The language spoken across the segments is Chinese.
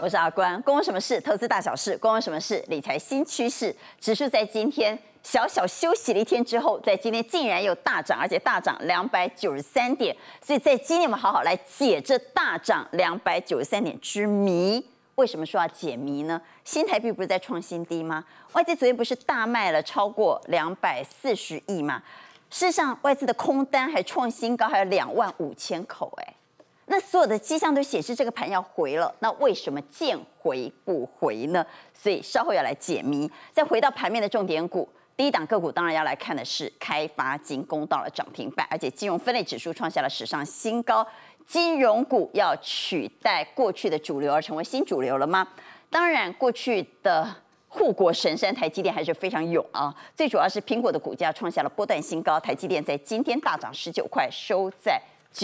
我是阿关。关我什么事？投资大小事。关我什么事？理财新趋势。指数在今天小小休息了一天之后，在今天竟然又大涨，而且大涨293点。所以在今天我们好好来解这大涨293点之谜。为什么说要解谜呢？新台币不是在创新低吗？外资昨天不是大卖了超过240亿吗？事实上，外资的空单还创新高，还有25000口那所有的迹象都显示这个盘要回了，那为什么见回不回呢？所以稍后要来解谜。再回到盘面的重点股，第一档个股当然要来看的是开发金攻到了涨停板，而且金融分类指数创下了史上新高。金融股要取代过去的主流而成为新主流了吗？当然，过去的护国神山台积电还是非常勇啊。最主要是苹果的股价创下了波段新高，台积电在今天大涨19块，收在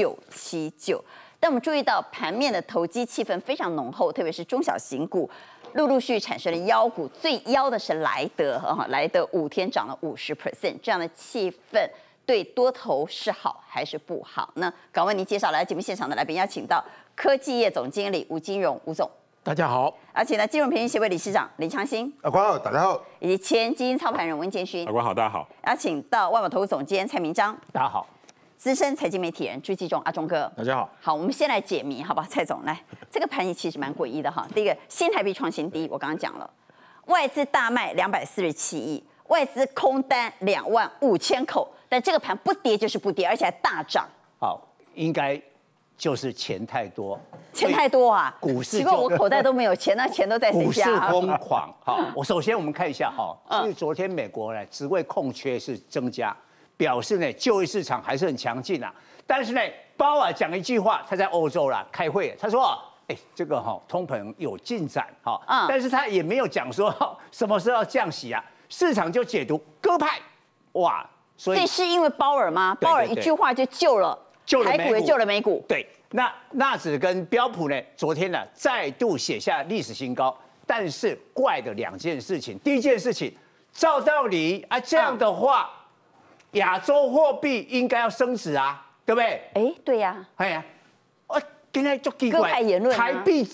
979。但我们注意到盘面的投机气氛非常浓厚，特别是中小型股陆续产生了妖股，最妖的是莱德莱德5天涨了50%，这样的气氛对多头是好还是不好呢？赶为您介绍来节目现场的来宾，邀请到科技业总经理吴金荣吴总， 大家好。 而且呢，金融培训协会理事长林昌兴， 阿关好，大家好。 以及前基金操盘人温建勋， 阿关好，大家好。 邀请到万宝投资总监蔡明章， 大家好。 资深财经媒体人朱继忠阿忠哥， 大家好。 好，我们先来解谜，好不好？蔡总来，这个盘其实蛮诡异的哈。第一个，新台币创新低，我刚刚讲了，外资大卖247亿，外资空单25000口，但这个盘不跌就是不跌，而且还大涨。 好，应该就是钱太多， 钱太多啊！ 股市奇怪，我口袋都没有钱，那钱都在谁家？ 股市疯狂。好，首先我们看一下哈，所以昨天美国呢职位空缺是增加。表示呢，就业市场还是很强劲啊。但是呢，鲍尔讲一句话，他在欧洲啦开会，他说：“这个通膨有进展但是他也没有讲说什么时候要降息啊。市场就解读鸽派，哇！所以是因为鲍尔吗？鲍尔一句话就救了台股，也救了美股。 对，那纳指跟标普呢，昨天呢再度写下历史新高。但是怪的2件事情，第一件事情，照道理啊，这样的话。亚洲货币应该要升值啊，对不对？ 对呀。 今天就奇怪， 鸽派言论， 台币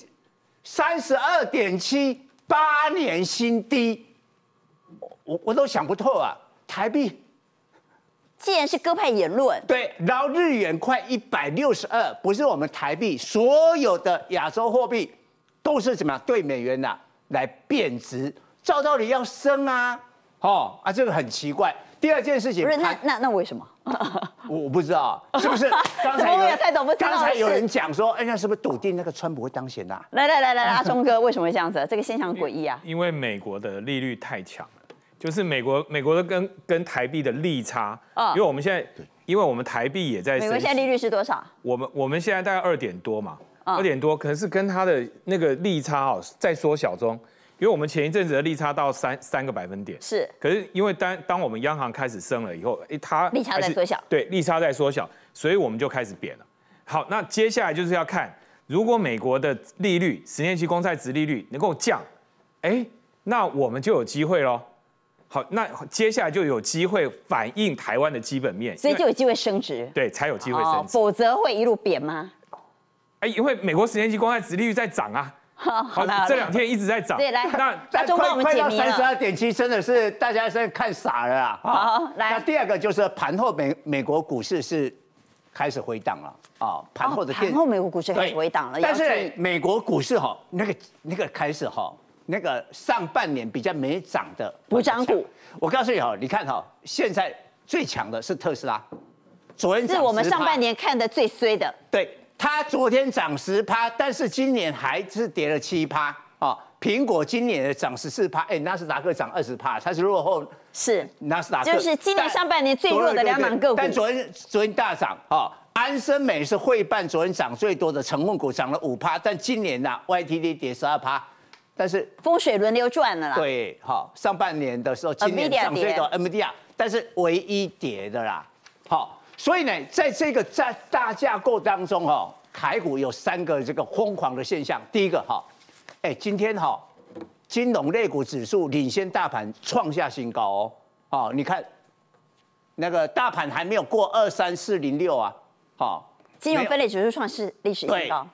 32.7，8年新低，我都想不透啊。台币既然是鸽派言论， 对，然后日元快162，不是我们台币，所有的亚洲货币都是怎么样对美元来贬值，照道理要升啊，这个很奇怪。第二件事情， 不是那为什么？ 我不知道，是不是？刚才有人讲说，那是不是笃定那个川普会当选啊？ 来，阿忠哥，为什么会这样子？这个现象诡异啊！ 因为美国的利率太强了，就是美国的跟台币的利差，因为我们现在，因为我们台币也在， 美国现在利率是多少？ 我们现在大概2点多嘛，2点多，可是跟它的那个利差在缩小中。因为我们前一阵子的利差到3个百分点， 是， 可是因为当我们央行开始升了以后，它利差在缩小， 对，利差在缩小，所以我们就开始贬了。好，那接下来就是要看，如果美国的利率10年期公债殖利率能够降，那我们就有机会咯。好，那接下来就有机会反映台湾的基本面， 所以就有机会升值， 对，才有机会升值， 否则会一路贬吗？ 因为美国10年期公债殖利率在涨啊。好，这2天一直在涨。 对，来， 那中帮我们解谜了。 32.7真的是大家是看傻了啊！ 好，来。 那第二个就是盘后美国股市是开始回档了盘后美国股市开始回档了。 但是美国股市那个开始那个上半年比较没涨的补涨股， 我告诉你你看现在最强的是特斯拉，昨天是我们上半年看的最衰的。 对。它昨天涨10%，但是今年还是跌了7%苹果今年的涨14%，纳斯达克涨20%，它是落后是纳斯达克， 就是今年上半年最弱的2档个股。 但昨天大涨安森美是汇办昨天涨最多的成分股，涨了5%，但今年YTD 跌12%，但是风水轮流转了啦。 对，上半年的时候，今年涨最多 NVIDIA， 但是唯一跌的啦，所以呢，在这个大架构当中台股有3个这个疯狂的现象。第一个今天金融类股指数领先大盘创下新高你看那个大盘还没有过23406啊， 金融分类指数创历史新高。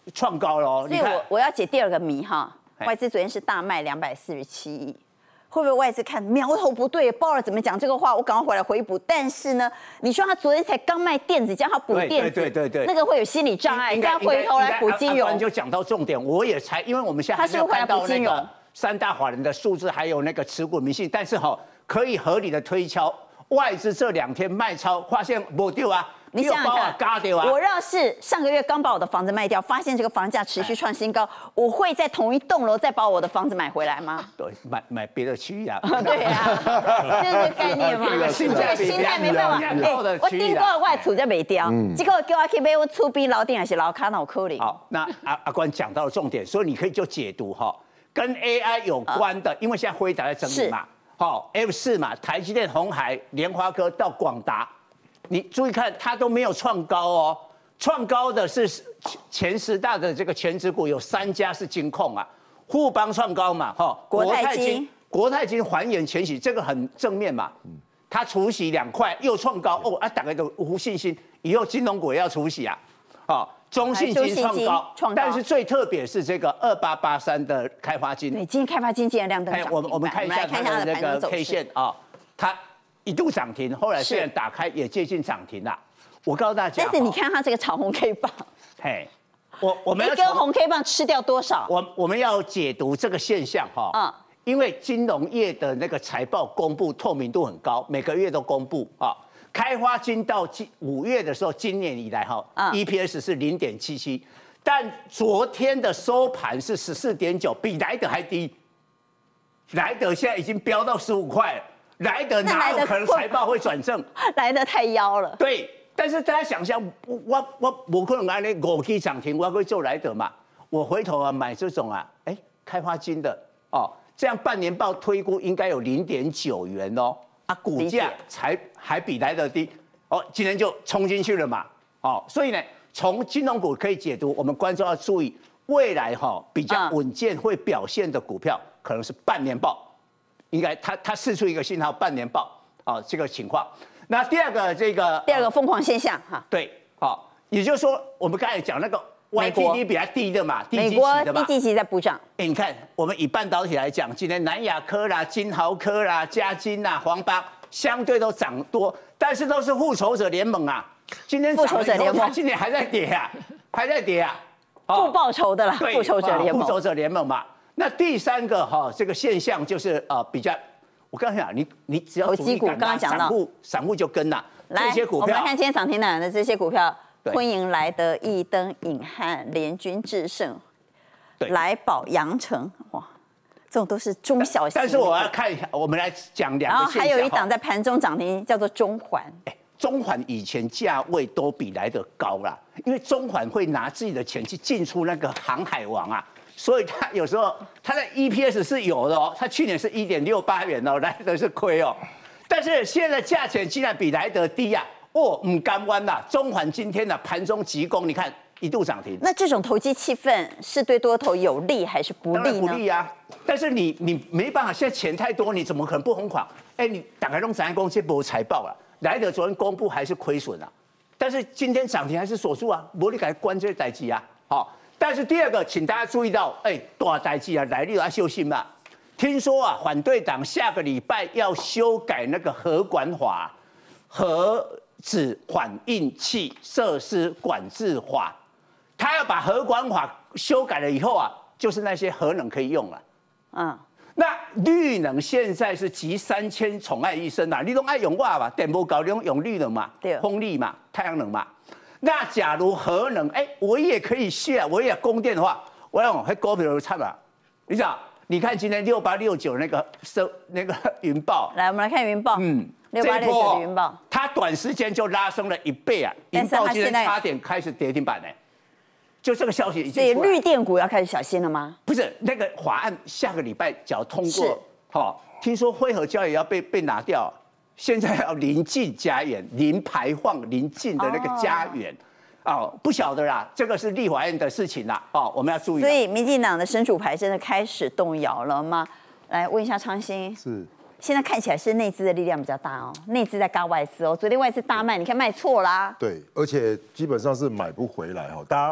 创高喽。 所以我要解第二个谜哈，外资昨天是大卖247亿。会不会外资看苗头不对，鲍尔怎么讲这个话？我赶快回来回补。但是呢，你说他昨天才刚卖电子，叫他补电子， 对， 那个会有心理障碍。应该回头来补金融。 就讲到重点，我也猜，因为我们现在还没有看到那个3大法人的数字，还有那个持股明细，但是可以合理的推敲，外资这2天卖超，发现没丢啊。 你想想看，我要是上个月刚把我的房子卖掉，发现这个房价持续创新高，我会在同一栋楼再把我的房子买回来吗？ 对，买别的区域啊。 对啊，就是这个概念嘛。这个心态没办法。我顶过外厝才没掉，结果叫我去买我厝边楼顶还是楼卡，那有可能。 好，那阿关讲到了重点，所以你可以就解读跟 AI 有关的，因为现在辉达在整理嘛，F4嘛，台积电、鸿海、联发科到广达。你注意看，它都没有创高哦，创高的是前10大的这个全指股有3家是金控啊，富邦创高嘛，国泰金还原前息，这个很正面嘛，它除息2块又创高大家都无信心，以后金融股也要除息啊，中信金创高，但是最特别是这个2883的开发金， 对，今天开发金竟然亮灯涨停板， 我们看一下它的那个 K 线它一度涨停，后来虽然打开也接近涨停啦。我告诉大家， 但是你看它这个长红 K 棒， 我们要一根红 K 棒吃掉多少？ 我们要解读这个现象因为金融业的那个财报公布透明度很高，每个月都公布开发金到5月的时候，今年以来EPS 是0.77，但昨天的收盘是14.9，比莱德还低，莱德现在已经飙到15块了。莱德哪有可能财报会转正？ 来得太妖了。 对，但是大家想象，我可能按那5K涨停，我会做莱德嘛？我回头买这种开发金的这样半年报推估应该有0.9元股价还比莱德低今天就冲进去了嘛所以呢，从金融股可以解读，我们观众要注意未来比较稳健会表现的股票，可能是半年报。应该它释出一个信号，半年报这个情况。那第二个疯狂现象对也就是说我们刚才讲那个 YTD 比较低的嘛， 美国低基期在补涨。 你看我们以半导体来讲，今天南亚科啦、金豪科啦、嘉金啦、黄邦相对都涨多，但是都是复仇者联盟啊。今天复仇者联盟今年还在跌还在跌复报仇的啦，复仇者联盟嘛。那第3个这个现象就是比较，我刚才讲你只要投机股刚刚讲到， 散户就跟啦。 来， 这些股票我们来看今天涨停板的这些股票：昆盈、莱德、益登、隐汉、联军、智胜、来宝、阳城，哇，这种都是中小型。 但是我要看一下，我们来讲2个现象。 然后还有一档在盘中涨停，叫做中环。 中环以前价位都比莱德高啦，因为中环会拿自己的钱去进出那个航海王啊。所以他有时候他的 EPS 是有的他去年是1.68元莱德是亏但是现在价钱竟然比莱德低不甘弯啦。中环今天的盘中急攻，你看一度涨停。 那这种投机气氛是对多头有利还是不利呢？ 当然不利啊，但是你没办法，现在钱太多，你怎么可能不疯狂？你打开弄展公司没财报了，莱德昨天公布还是亏损但是今天涨停还是锁住没你给关这些代志但是第二个，请大家注意到，大代志来历要修信嘛。听说反对党下个礼拜要修改那个核管法，核子反应器设施管制法，他要把核管法修改了以后就是那些核能可以用了。那绿能现在是集3000宠爱一身你都爱用吧，电不高用绿能嘛，风力嘛，太阳能嘛。那假如核能，我也可以share，我也供电的话，我用还股票差吧？你想，你看今天6869那个云豹， 来，我们来看云豹，6869的云豹， 它短时间就拉升了1倍云豹今天差点开始跌停板就这个消息已经出来。 所以绿电股要开始小心了吗？ 不是，那个法案下个礼拜只要通过，听说灰核胶也要被拿掉。现在要零净加盐、零排放、零净的那个家园，不晓得啦，这个是立法院的事情啦，我们要注意。 所以民进党的神主牌真的开始动摇了吗？来问一下昌兴， 是现在看起来是内资的力量比较大内资在嘎外资昨天外资大卖，你看卖错啦。 对，而且基本上是买不回来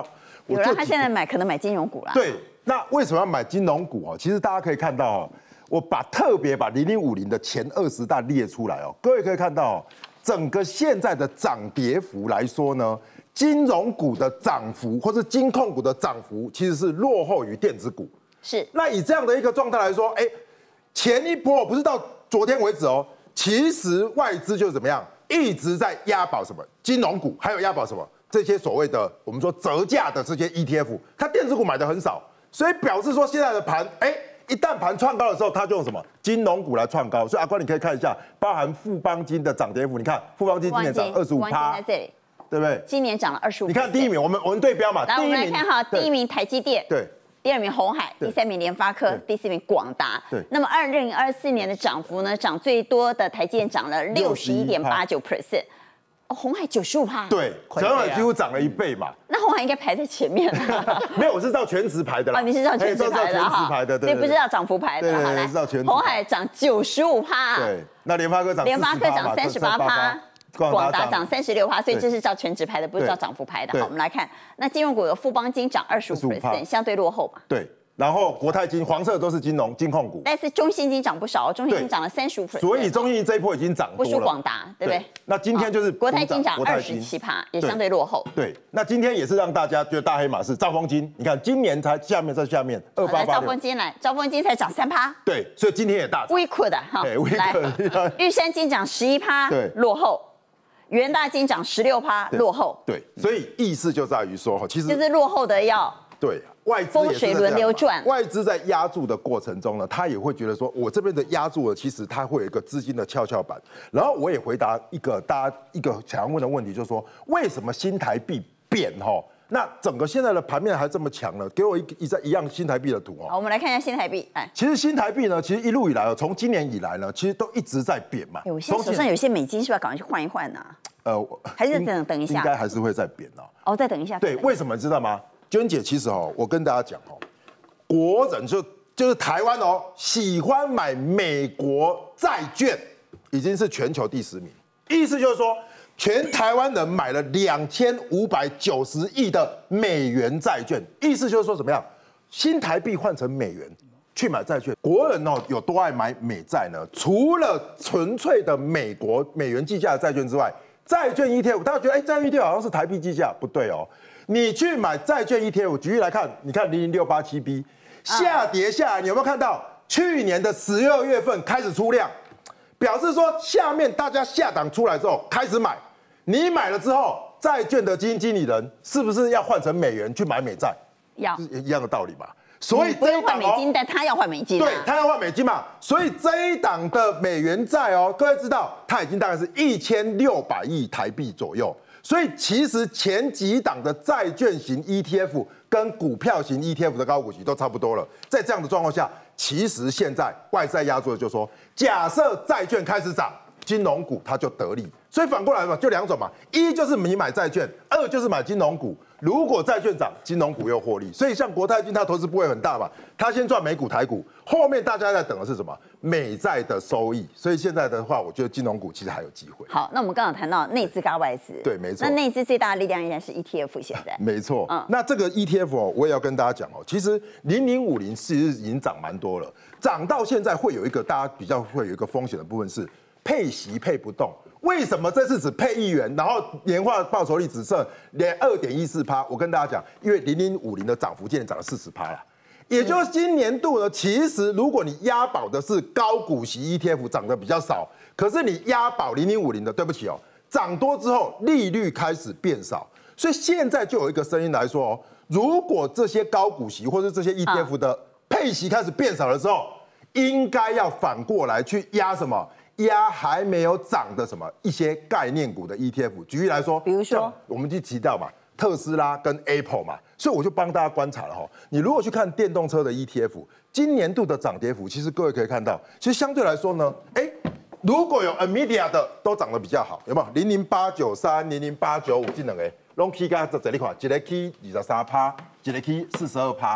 有人他现在可能买金融股啦。 对，那为什么要买金融股哦？其实大家可以看到哦，我特别把0050的前20大列出来哦，各位可以看到哦，整个现在的涨跌幅来说呢，金融股的涨幅或是金控股的涨幅其实是落后于电子股。 是。 那以这样的一个状态来说，前一波不是到昨天为止哦，其实外资就是怎么样，一直在押宝什么金融股，还有押宝什么这些所谓的我们说折价的这些 ETF， 它电子股买的很少，所以表示说现在的盘，一旦盘创高的时候，它就用什么金融股来创高。所以阿关你可以看一下，包含富邦金的涨跌幅，你看富邦金今年涨25%， 在这里， 对不对？ 今年涨了25%。 你看第一名，我们对标嘛， 来我们来看哈，第一名台积电， 对。 第2名鸿海，第3名联发科，第4名广达。 对。 那么2024年的涨幅呢？涨最多的台积电涨了61.89%，鸿海95%。 对，鸿海几乎涨了1倍嘛。 那鸿海应该排在前面了。 没有，我是照全值排的啦。 你是照全值排的哈。 对， 所以不是照涨幅排的。 对，是照全值。 鸿海涨95%。 对，那联发科涨 38%。广达涨36%，所以这是照全值排的，不是照涨幅排的。好，我们来看，那金融股有富邦金涨25%，相对落后嘛。 对，然后国泰金黄色都是金控股， 但是中信金涨不少，中信金涨了35%， 所以中信金这一波已经涨多了， 不输广达，对不对？ 那今天就是国泰金涨27%，也相对落后。 对，那今天也是让大家觉得大黑马是兆丰金，你看今年才下面288， 兆丰金来，兆丰金才涨3%， 对，所以今天也大涨。 微酷的哈，来，玉山金涨11%， 对， 落后。元大金涨16%，落后。 对，所以意思就在于说，其实就是落后的要对外资风水轮流转。 外资在压住的过程中呢，他也会觉得说，我这边的压住了，其实它会有一个资金的跷跷板。然后我也回答大家一个想要问的问题，就是说，为什么新台币贬哈？那整个现在的盘面还这么强呢？给我一样新台币的图哦。 好，我们来看一下新台币。 其实新台币呢，其实一路以来哦，从今年以来呢，其实都一直在贬嘛。 我现在手上有些美金，是不是要赶快去换一换呢？还是等一下？ 应该还是会再贬哦。再等一下。 对，为什么你知道吗？娟姐，其实我跟大家讲国人就是台湾喜欢买美国债券，已经是全球第10名。意思就是说，全台湾人买了2590亿的美元债券，意思就是说怎么样？新台币换成美元去买债券，国人有多爱买美债呢？除了纯粹的美元计价的债券之外，债券 ETF， 大家觉得债券 ETF 好像是台币计价，不对哦。你去买债券 ETF， 举例来看，你看00687B 下跌下来，你有没有看到去年的12月份开始出量，表示说下面大家下档出来之后开始买，你买了之后，债券的基金经理人是不是要换成美元去买美债？ 要， 一样的道理嘛。所以不用换美金，但他要换美金。 对，他要换美金嘛。所以这一档的美元债各位知道，它已经大概是1600亿台币左右。所以其实前几档的债券型 ETF 跟股票型 ETF 的高股息都差不多了。在这样的状况下，其实现在外在压住的就是说，假设债券开始涨，金融股它就得利。所以反过来嘛，就2种嘛，一就是你买债券，2就是买金融股。如果债券涨，金融股又获利，所以像国泰金，它投资部位很大嘛，它先赚美股、台股，后面大家在等的是什么？美债的收益。所以现在的话，我觉得金融股其实还有机会。 好，那我们刚刚谈到内资跟外资， 对，没错。 那内资最大的力量应该是 ETF， 现在没错。那这个 ETF 我也要跟大家讲其实0050其实已经涨蛮多了，涨到现在会有一个大家比较会有一个风险的部分是配息配不动。为什么这次只配1元，然后年化报酬率只剩2.14%？我跟大家讲，因为0050的涨幅今年涨了40%啦，也就是今年度呢，其实如果你押宝的是高股息 ETF 涨得比较少，可是你押宝0050的，对不起涨多之后利率开始变少，所以现在就有一个声音来说如果这些高股息或者这些 ETF 的配息开始变少的时候，应该要反过来去压什么？压还没有涨的一些概念股的 ETF， 举例来说， 比如说我们就提到嘛，特斯拉跟 Apple 嘛，所以我就帮大家观察了你如果去看电动车的 ETF， 今年度的涨跌幅，其实各位可以看到，其实相对来说呢，如果有 NVIDIA 的都涨得比较好，有没有？00893、00895这两个，拢起个这里看，一个起23%，一个起42%，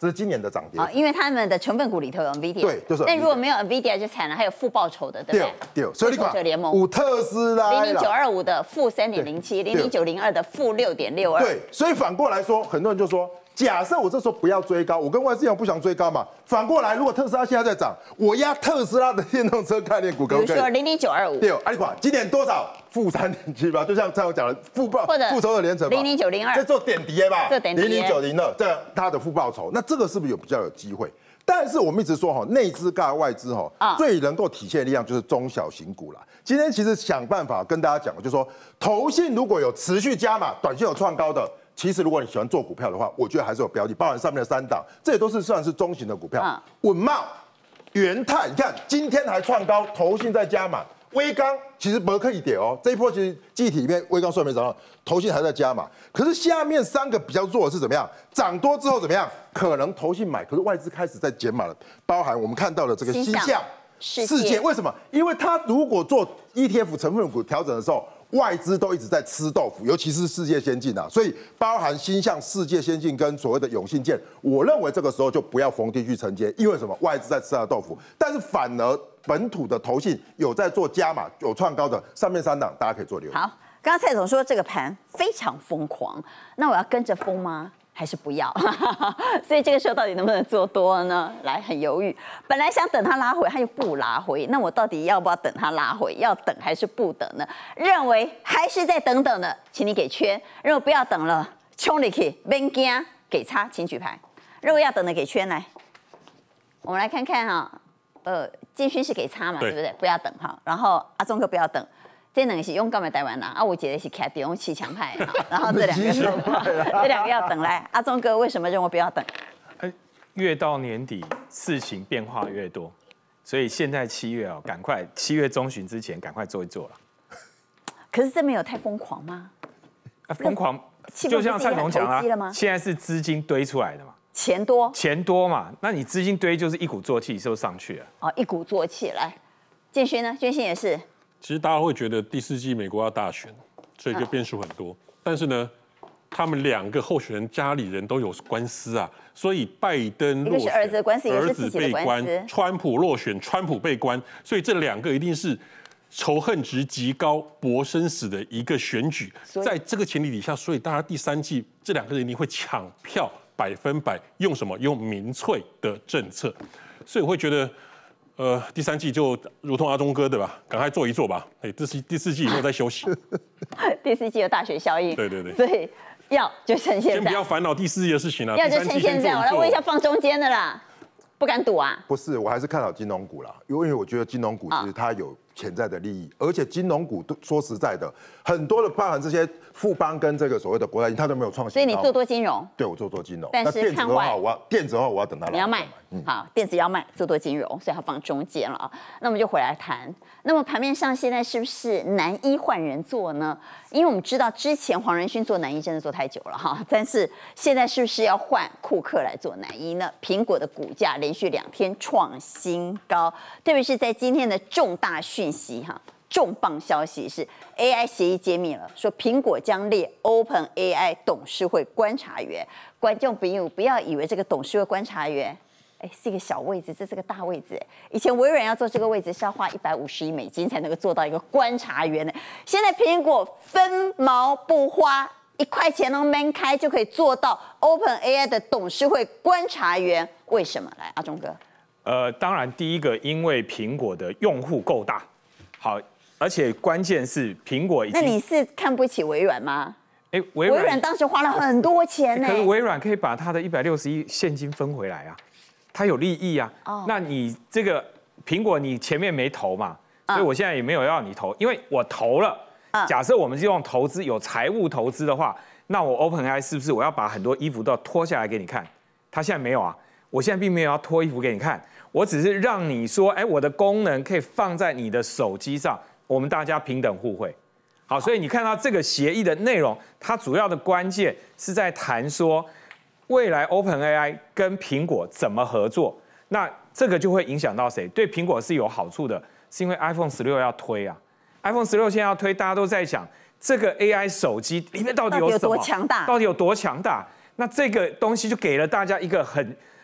这是今年的涨跌。 因为他们的成分股里头有 NVIDIA， 对，就是。 但如果没有 NVIDIA 就惨了，还有负报酬的，对不对？ 对，所以你看，有特斯拉 00925的负3.07，00902的负6.62。 对，所以反过来说，很多人就说。假设我这时候不要追高，我跟外资一样不想追高嘛。反过来，如果特斯拉现在在涨，我压特斯拉的电动车概念股可不可以？ 比如说00925。 对，阿里款今年多少？负3.7吧，就像蔡总讲的，复仇的连城 00902， 在做点跌吧， 做点跌 00902，这它的负报酬，那这个是不是比较有机会？但是我们一直说内资尬外资最能够体现的力量就是中小型股啦。今天其实想办法跟大家讲，就是说投信如果有持续加码，短线有创高的。其实，如果你喜欢做股票的话，我觉得还是有标的，包含上面的3档，这也都是算是中型的股票。稳懋、元泰，你看今天还创高，投信在加码。威刚其实不可以跌哦，这一波其实记忆体里面威刚虽然没涨到，投信还在加码。可是下面3个比较弱的是怎么样？涨多之后怎么样？可能投信买，可是外资开始在减码了，包含我们看到的这个星象世界，为什么？因为它如果做 ETF 成分股调整的时候。外资都一直在吃豆腐，尤其是世界先进啊，所以包含新向世界先进跟所谓的永信建，我认为这个时候就不要逢低去承接，因为什么？外资在吃它的豆腐，但是反而本土的投信有在做加码，有创高的上面3档，大家可以做留意。 好，刚刚蔡总说这个盘非常疯狂，那我要跟着疯吗？还是不要？所以这个时候到底能不能做多呢？来，很犹豫。本来想等它拉回，它又不拉回，那我到底要不要等它拉回？要等还是不等呢？认为还是再等等的，请你给圈；认为不要等了，冲进去，别惊，给叉，请举牌。认为要等的给圈来。我们来看看哈，建勋是给叉嘛，对不对？不要等哈。然后阿忠哥不要等。这2个是勇敢的台湾人啊，我觉得是卡迪用气强派，然后这2个要等来。阿忠哥为什么认为不要等？ 越到年底事情变化越多，所以现在7月赶快7月中旬之前赶快做一做了。 可是这没有太疯狂吗？ 疯狂，就像蔡总讲啊，现在是资金堆出来的嘛，钱多嘛，那你资金堆就是一鼓作气就上去了。 哦，一鼓作气来。建勋呢？建勋也是。 其实大家会觉得第4季美国要大选，所以就变数很多。但是呢，他们2个候选人家里人都有官司啊，所以拜登落选， 一个是儿子的官司，一个是自己的官司。 川普落选，川普被关，所以这2个一定是仇恨值极高、搏生死的一个选举。在这个前提底下，所以大家第3季这2个人一定会抢票，100%用什么？用民粹的政策。所以我会觉得。第3季就如同阿忠哥对吧？赶快做一做吧。第4季以后再休息。 第4季有大学效应。 对。 所以要就趁现在。 先不要烦恼第4季的事情了。 要就趁现在。我来问一下放中间的啦，不敢赌啊？ 不是，我还是看好金融股啦，因为我觉得金融股其实它有潜在的利益，而且金融股说实在的，很多的包含这些富邦跟这个所谓的国泰金，它都没有创新。 所以你做多金融？ 对，我做多金融。 但是看坏电子的话，我要等它。 你要卖，好，电子要卖，做多金融，所以它放中间了啊。那我们就回来谈，那么盘面上现在是不是南一换人做呢？因为我们知道之前黄仁勋做南一真的做太久了哈，但是现在是不是要换库克来做南一呢？苹果的股价连续2天创新高，特别是在今天的重大讯息哈。重磅消息是 AI 协议揭秘了，说苹果将列 OpenAI 董事会观察员。观众朋友不要以为这个董事会观察员，是一个小位置，这是个大位置。以前微软要做这个位置是要花150亿美金才能够做到一个观察员的，现在苹果分毛不花，1块钱都没开就可以做到 OpenAI 的董事会观察员，为什么？来，阿忠哥。 当然第一个，因为苹果的用户够大，好。而且关键是苹果已经…… 那你是看不起微软吗？ 微软当时花了很多钱呢。 可是微软可以把它的160亿现金分回来啊，它有利益啊。那你这个苹果你前面没投嘛，所以我现在也没有要你投，因为我投了。假设我们是用投资有财务投资的话，那我 OpenAI 是不是我要把很多衣服都要脱下来给你看？它现在没有啊，我现在并没有要脱衣服给你看，我只是让你说，我的功能可以放在你的手机上。我们大家平等互惠，好，所以你看到这个协议的内容，它主要的关键是在谈说，未来 OpenAI 跟苹果怎么合作，那这个就会影响到谁？对苹果是有好处的，是因为 iPhone 16要推啊 ，iPhone 16现在要推，大家都在想这个 AI 手机里面到底有什么， 多强大， 到底有多强大？那这个东西就给了大家一个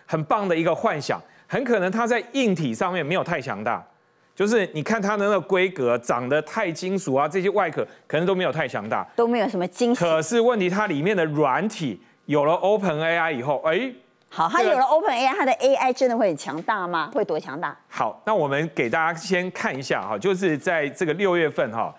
很棒的一个幻想，很可能它在硬体上面没有太强大，就是你看它的那个规格长得太金属啊，这些外壳可能都没有太强大， 都没有什么惊喜。 可是问题它里面的软体有了 OpenAI 以后， 好，它有了 OpenAI， 它的 AI 真的会很强大吗？会多强大？ 好，那我们给大家先看一下哈，就是在这个6月份哈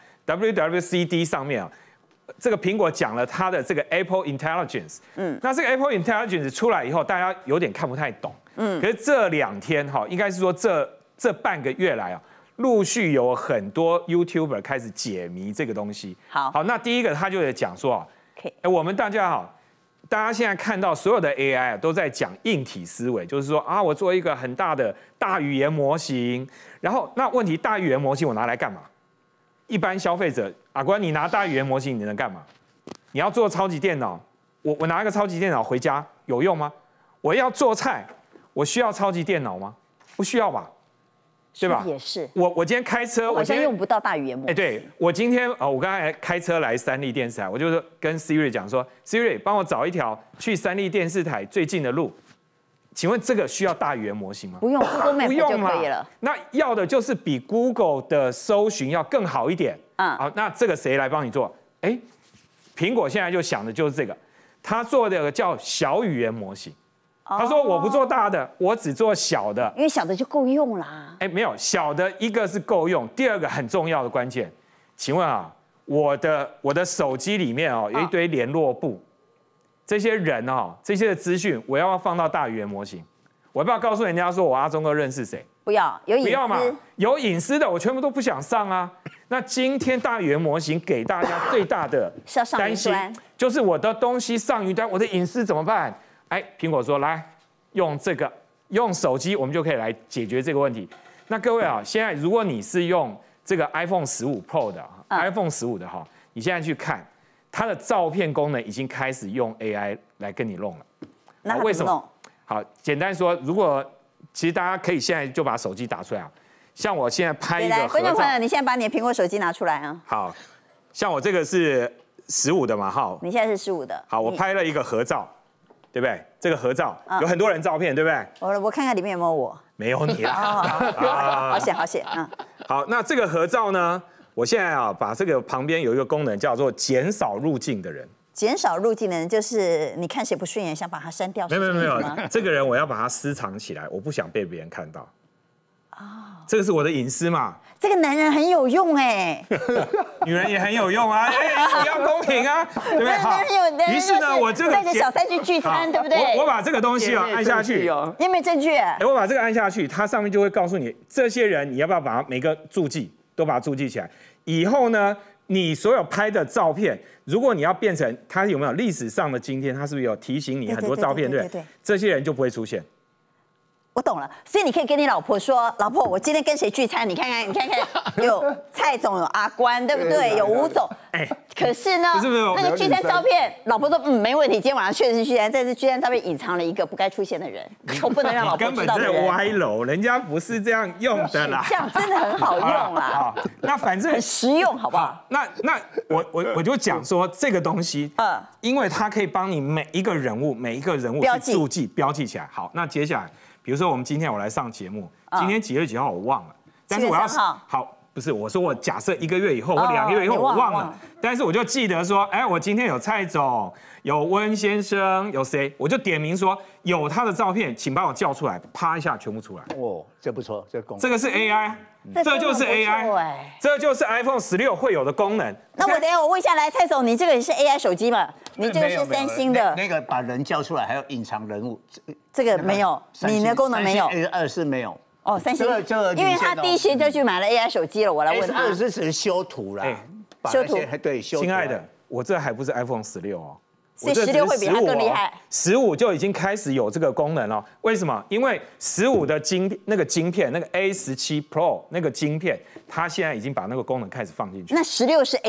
WWCD 上面啊。这个苹果讲了它的这个 Apple Intelligence，那这个 Apple Intelligence 出来以后，大家有点看不太懂，可是这2天哈，应该是说这半个月来啊，陆续有很多 YouTuber 开始解谜这个东西。好，那第一个他就在讲说啊，我们大家现在看到所有的 AI 都在讲硬体思维，就是说啊，我做一个很大的大语言模型，然后那问题大语言模型我拿来干嘛？一般消费者，阿关，你拿大语言模型你能干嘛？你要做超级电脑，我拿一个超级电脑回家有用吗？我要做菜，我需要超级电脑吗？不需要吧，对吧？ 也是。 我今天开车， 我好像用不到大语言模型。 对，我今天我刚才开车来三立电视台，我就跟 Siri 讲说 ，Siri 帮我找一条去三立电视台最近的路。请问这个需要大语言模型吗？ 不用 ，Google Map 就可以了。 那要的就是比 Google 的搜寻要更好一点。好，那这个谁来帮你做？苹果现在就想的就是这个，他做的叫小语言模型。他说我不做大的，我只做小的， 因为小的就够用啦。 没有，小的一个是够用，第二个很重要的关键，请问啊，我的手机里面有一堆联络簿。这些人这些的资讯，我要不要放到大语言模型？我要不要告诉人家说我阿中哥认识谁？ 不要，有隐私。 不要嘛，有隐私的我全部都不想上啊。那今天大语言模型给大家最大的担心，就是我的东西上云端，我的隐私怎么办？苹果说来用这个，用手机我们就可以来解决这个问题。那各位啊，现在如果你是用这个 iPhone 15 Pro 的，iPhone 15的哈，你现在去看。它的照片功能已经开始用 AI 来跟你弄了， 那为什么？好，简单说，如果其实大家可以现在就把手机打出来啊，像我现在拍一个合照， 观众朋友，你现在把你的苹果手机拿出来啊。 好，像我这个是15的嘛，哈， 你现在是15的。 好，我拍了一个合照，对不对？这个合照有很多人照片，对不对？ 我看看里面有没有我。 没有你啦。 好险，好险， 好，那这个合照呢？我现在把这个旁边有一个功能叫做减少入境的人。 减少入境的人就是你看谁不顺眼，想把他删掉。 没有，这个人我要把他私藏起来，我不想被别人看到。这个是我的隐私嘛。 这个男人很有用女人也很有用啊，不要公平啊，对不对？好。于是呢，我这个带着小三去聚餐，对不对？ 我把这个东西按下去， 你有没有证据？ 我把这个按下去，它上面就会告诉你这些人你要不要把每个注记。都把它注记起来，以后呢，你所有拍的照片，如果你要变成它有没有历史上的今天，它是不是有提醒你很多照片？对，这些人就不会出现。 我懂了，所以你可以跟你老婆说，老婆，我今天跟谁聚餐？你看看，有蔡总，有阿关，对不对？有吴总。可是呢，那个聚餐照片，老婆说没问题，今天晚上确实是聚餐，但是聚餐照片隐藏了一个不该出现的人，我不能让老婆知道的人。 根本在歪楼，人家不是这样用的啦。 这样真的很好用啦。 那反正很实用，好不好？ 那我就讲说这个东西，因为它可以帮你每一个人物去注记标记起来。好，那接下来。比如说，我们今天我来上节目，今天几月几号我忘了，但是我要好不是我说我假设1个月以后或2个月以后我忘了，但是我就记得说，我今天有蔡总，有温先生，有谁，我就点名说有他的照片，请把我叫出来，啪一下全部出来。 这不错， 这个是 AI， 这就是 AI， 这就是 iPhone 16会有的功能。 那我等一下我问一下，来蔡总，你这个也是 AI 手机嘛？你这个是三星的， 那个把人叫出来还有隐藏人物， 这个没有，你的功能没有 ，A2是没有。 三星，因为他第一时间就去买了 AI 手机了，我来问他。 A2是只是修图啦， 修图对，修图。 亲爱的，我这还不是 iPhone 16哦。 所以16会比它更厉害 ，15就已经开始有这个功能了。为什么？因为15的晶片，那个 A17 Pro 那个晶片，它现在已经把那个功能开始放进去。 那16是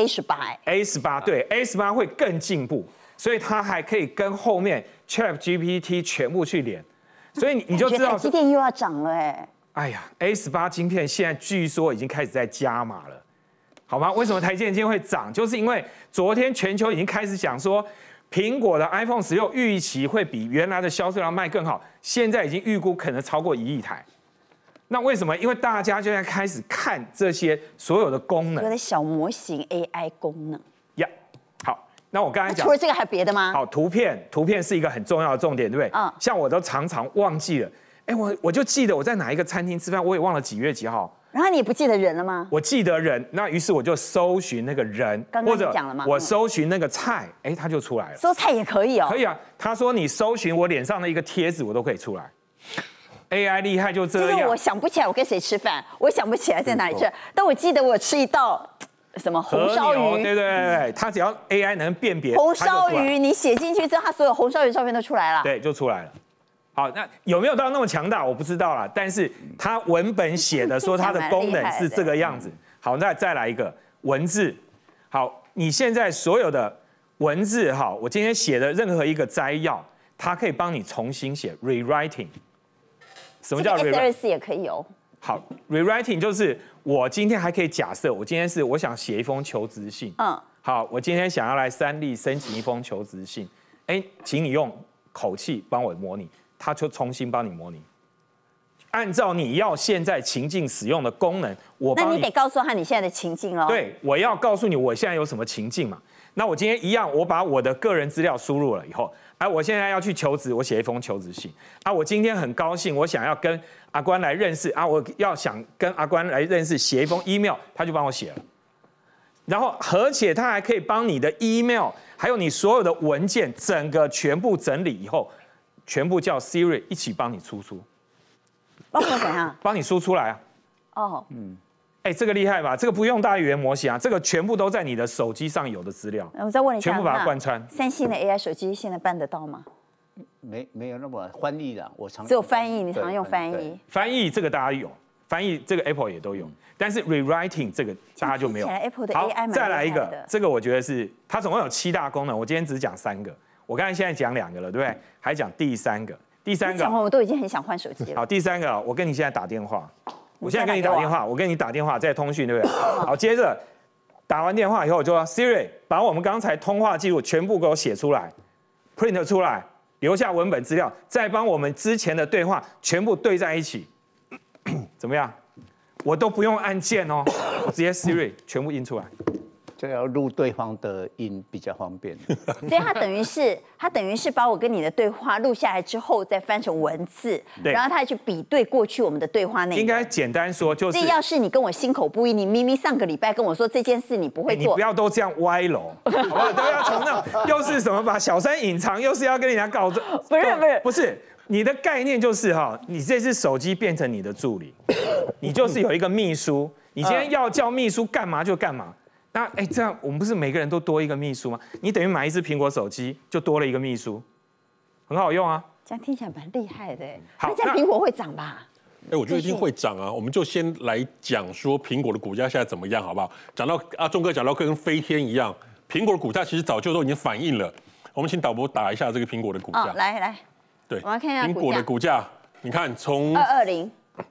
A18 对 A18会更进步，所以它还可以跟后面 ChatGPT 全部去连，所以你就知道台积电又要涨了哎呀 ，A18晶片现在据说已经开始在加码了，好吗？为什么台积电今天会涨？就是因为昨天全球已经开始讲说。 苹果的 iPhone 16预期会比原来的销售量卖更好，现在已经预估可能超过1亿台。那为什么？因为大家就在开始看这些所有的功能， 有的小模型 AI 功能呀。好，那我刚才讲， 除了这个还有别的吗？ 好，图片是一个很重要的重点，对不对？ 嗯， 像我都常常忘记了，哎，我就记得我在哪一个餐厅吃饭，我也忘了几月几号。 然后你也不记得人了吗？ 我记得人，那于是我就搜寻那个人， 刚刚你讲了吗？ 我搜寻那个菜，哎，它就出来了。 搜菜也可以哦。 可以啊，他说你搜寻我脸上的一个贴纸，我都可以出来。AI 厉害就这样。 就是我想不起来我跟谁吃饭，我想不起来在哪里吃，但我记得我吃一道什么红烧鱼， 对对对，它只要 AI 能辨别红烧鱼，你写进去之后，它所有红烧鱼照片都出来了。 对，就出来了。好，那有没有到那么强大，我不知道啦。但是它文本写的说它的功能是这个样子。好，那再来一个文字。好，你现在所有的文字，好，我今天写的任何一个摘要，它可以帮你重新写 rewriting。什么叫 S24 也可以哦。 好 ，rewriting 就是我今天还可以假设，我今天是我想写一封求职信。好，我今天想要来3立申请一封求职信。哎，请你用口气帮我模拟。它就重新帮你模拟，按照你要现在情境使用的功能，我帮你。 那你得告诉他你现在的情境哦。 对，我要告诉你我现在有什么情境嘛。那我今天一样，我把我的个人资料输入了以后，我现在要去求职，我写一封求职信。我今天很高兴，我想要跟阿关来认识我要想跟阿关来认识，写一封 email， 他就帮我写了。然后，而且他还可以帮你的 email， 还有你所有的文件，整个全部整理以后。全部叫 Siri 一起帮你输出， 帮我怎样？ 帮你输出来啊！ 哦， 这个厉害吧？这个不用大语言模型啊，这个全部都在你的手机上有的资料。 我再问一下， 全部把它贯穿。 三星的 AI 手机现在办得到吗？ 没有那么翻译的，我常只有翻译，你常用翻译。 翻译这个大家有，翻译这个 Apple 也都有，但是 rewriting 这个大家就没有。 Apple 的 AI 再来一个，这个我觉得是它总共有7大功能，我今天只讲3个。我刚才现在讲2个了，对不对？还讲第3个， 讲完我都已经很想换手机了。 好，第3个，我跟你现在打电话，我现在跟你打电话，我跟你打电话在通讯，对不对？好，接着打完电话以后，我就说 Siri 把我们刚才通话记录全部给我写出来 ，print 出来，留下文本资料，再帮我们之前的对话全部对在一起，怎么样？我都不用按键哦，我直接 Siri 全部印出来。 这要录对方的音比较方便， 所以它等于是把我跟你的对话录下来之后，再翻成文字，然后它去比对过去我们的对话内容。 应该简单说就是， 这要是你跟我心口不一，你明明上个礼拜跟我说这件事你不会做， 你不要都这样歪楼，好不好？都要从那种又是什么把小三隐藏，又是要跟人家告状，不是。你的概念就是你这只手机变成你的助理，你就是有一个秘书，你今天要叫秘书干嘛就干嘛。那这样我们不是每个人都多一个秘书吗？你等于买一只苹果手机就多了一个秘书，很好用啊。 这样听起来蛮厉害的。 好， 那这样苹果会涨吧？ 我觉得一定会涨啊。我们就先来讲说苹果的股价现在怎么样，好不好？讲到钟哥讲到跟飞天一样，苹果的股价其实早就都已经反映了。我们请导播打一下这个苹果的股价。 来， 对， 我们看一下苹果的股价，你看从 220。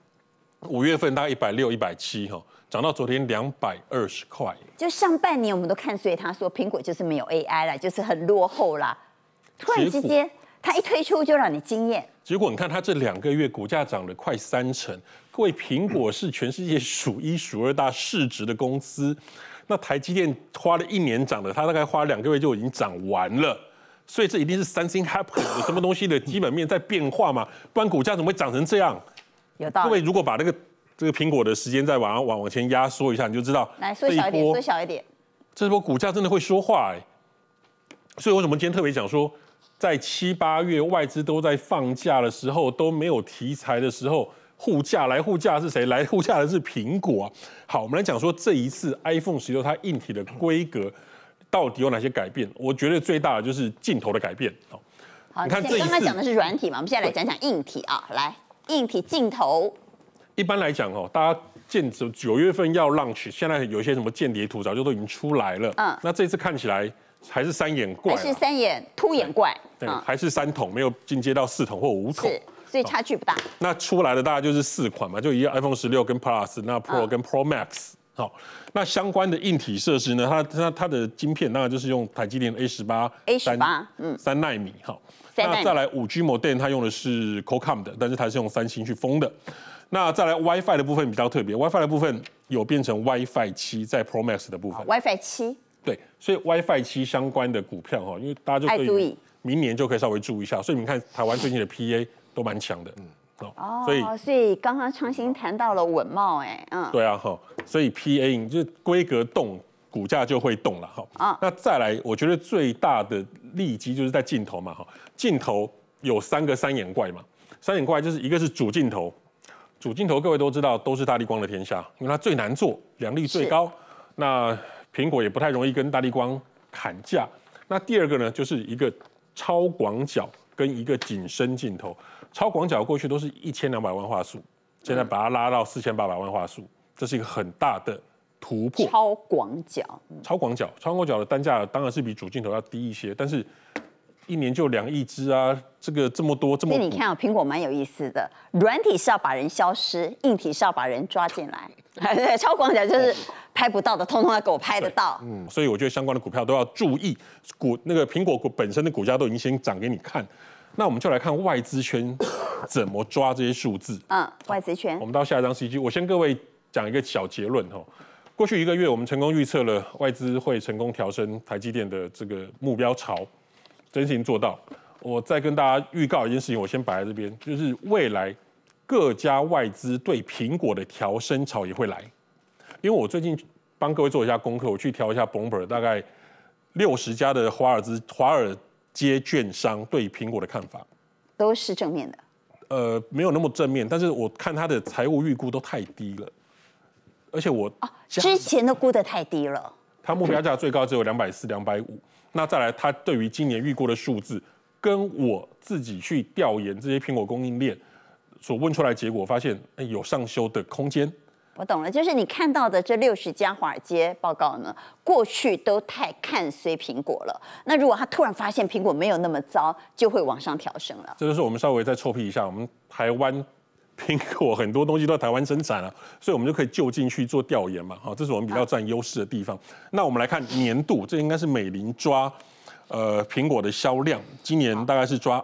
5月份大概160、170涨到昨天220块。 就上半年我们都看衰它，说苹果就是没有 AI 啦，就是很落后啦。突然之间，它一推出就让你惊艳。 结果你看它这2个月股价涨了快30%。各位，苹果是全世界数1数2大市值的公司，那台积电花了1年涨的，它大概花了2个月就已经涨完了。所以这一定是 something happen， 有什么东西的基本面在变化嘛？不然股价怎么会涨成这样？ 有道理。 各位如果把这个苹果的时间再往前压缩一下，你就知道。 来，缩小一点，缩小一点。 这波股价真的会说话所以为什么今天特别讲说，在7、8月外资都在放假的时候，都没有题材的时候，护驾是谁？来护驾的是苹果啊。好，我们来讲说这一次 iPhone 16它硬体的规格到底有哪些改变？我觉得最大的就是镜头的改变。 好，你看刚刚讲的是软体嘛，我们现在来讲讲硬体啊。来，硬体镜头。 一般来讲大家9月份要 launch， 现在有一些什么间谍图早就都已经出来了。那这次看起来还是3眼怪， 还是3眼凸眼怪， 对，还是3筒，没有进阶到4筒或5筒， 是，所以差距不大。 那出来的大概就是4款嘛，就一样 iPhone 16跟 Plus， 那 Pro 跟 Pro Max， 好，那相关的硬体设施呢？它的晶片当然就是用台积电 A18 3奈米。好，那再来5G modem， 它用的是 Qualcomm 的，但是它是用3星去封的。那再来 WiFi 的部分比较特别 ，WiFi 的部分有变成 WiFi 7在 Pro Max 的部分。 WiFi 7。对， 所以 WiFi 7相关的股票哈，因为大家就可以明年就可以稍微注意一下。所以你看台湾最近的 PA 都蛮强的。 所以刚刚昌兴谈到了稳懋， 对啊，所以 PA 就是规格动，股价就会动了，那再来，我觉得最大的利基就是在镜头嘛，镜头有3个三眼怪嘛，3眼怪就是一个是主镜头，主镜头各位都知道都是大立光的天下，因为它最难做，良率最高，那苹果也不太容易跟大立光砍价。那第二个呢，就是一个超广角跟一个景深镜头。超广角过去都是1200万画素，现在把它拉到4800万画素，这是一个很大的突破。 超广角， 超广角的单价当然是比主镜头要低一些，但是1年就2亿只啊，这么多。所以你看苹果蛮有意思的，软体是要把人消失，硬体是要把人抓进来。对，超广角就是拍不到的，通通要给我拍得到。 所以我觉得相关的股票都要注意，那个苹果本身的股价都已经先涨给你看。那我们就来看外资圈怎么抓这些数字。 外资圈。 我们到下一张 CG， 我先各位讲一个小结论哈。过去1个月，我们成功预测了外资会成功调升台积电的这个目标潮，这件事情做到。我再跟大家预告一件事情，我先摆在这边，就是未来各家外资对苹果的调升潮也会来。因为我最近帮各位做一下功课，我去调一下 Bloomberg， 大概60家的华尔街券商对苹果的看法都是正面的， 没有那么正面，但是我看他的财务预估都太低了，而且之前都估得太低了， 他目标价最高只有240、250，那再来他对于今年预估的数字，跟我自己去调研这些苹果供应链所问出来的结果，发现有上修的空间。 我懂了，就是你看到的这60家华尔街报告呢，过去都太看衰苹果了。那如果他突然发现苹果没有那么糟，就会往上调升了。 这就是我们稍微再臭屁一下，我们台湾苹果很多东西都在台湾生产了，所以我们就可以就近去做调研嘛。好，这是我们比较占优势的地方。那我们来看年度，这应该是美林抓苹果的销量，今年大概是抓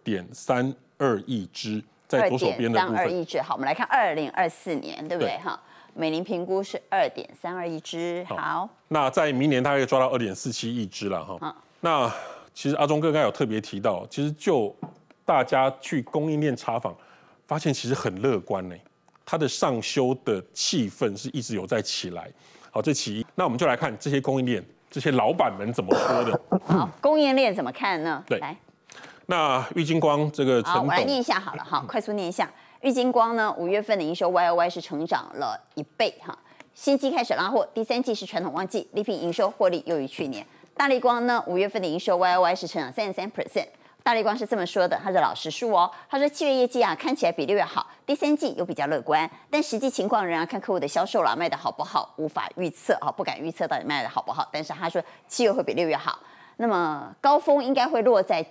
2.32亿只。在左手边的部分 2.32亿只，好，我们来看2024年，对不对？哈，美林评估是2.32亿只，好。 那在明年大概抓到2.47亿只了哈。那其实阿中哥刚才有特别提到，其实就大家去供应链查访，发现其实很乐观呢。它的上修的气氛是一直有在起来。好，这其一。那我们就来看这些供应链这些老板们怎么说的。 好，供应链怎么看呢？ 对， 来。 那玉晶光这个陈董， 我来念一下好了，好，快速念一下。玉晶光呢，5月份的营收 YOY 是成长了1倍哈，新机开始拉货，第3季是传统旺季，礼品营收获利优于去年。大立光呢，5月份的营收 YOY 是成长33%。大立光是这么说的，他是老实说哦，他说7月业绩看起来比6月好，第3季有比较乐观，但实际情况仍然看客户的销售啦，卖的好不好无法预测不敢预测到底卖的好不好，但是他说7月会比6月好。那么高峰应该会落在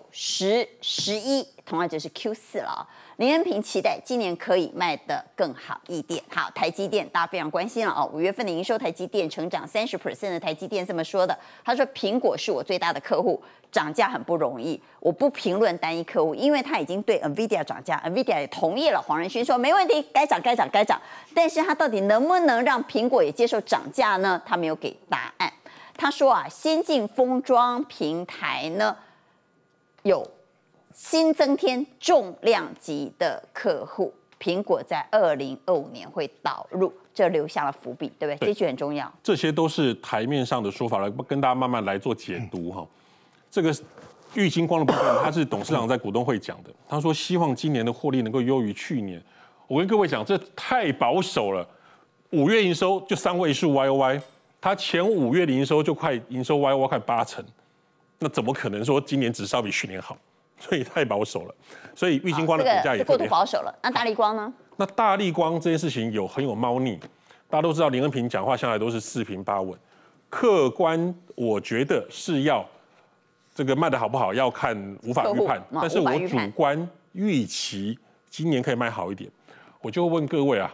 9、10、11，同样就是 Q4 了。林恩平期待今年可以卖得更好一点。好，台积电大家非常关心了5月份的营收，台积电成长30%的台积电这么说的，他说苹果是我最大的客户，涨价很不容易，我不评论单一客户，因为他已经对 NVIDIA 涨价 ，NVIDIA 也同意了。黄仁勋说没问题，该涨，但是他到底能不能让苹果也接受涨价呢？他没有给答案。他说先进封装平台呢有新增添重量级的客户，苹果在2025年会导入，这留下了伏笔，对不对？这句很重要。 这些都是台面上的说法，来跟大家慢慢来做解读哈。这个玉晶光的部分，他是董事长在股东会讲的，他说希望今年的获利能够优于去年。我跟各位讲，这太保守了，5月营收就3位数 YOY。它前5月的营收就营收 YOY 快80%，那怎么可能说今年只稍比去年好？所以太保守了。所以玉晶光的股价也过度保守了。那大立光呢？ 那大立光这件事情很有猫腻，大家都知道林恩平讲话向来都是4平8稳，客观我觉得是要这个卖的好不好要看无法预判，但是我主观预期今年可以卖好一点。我就问各位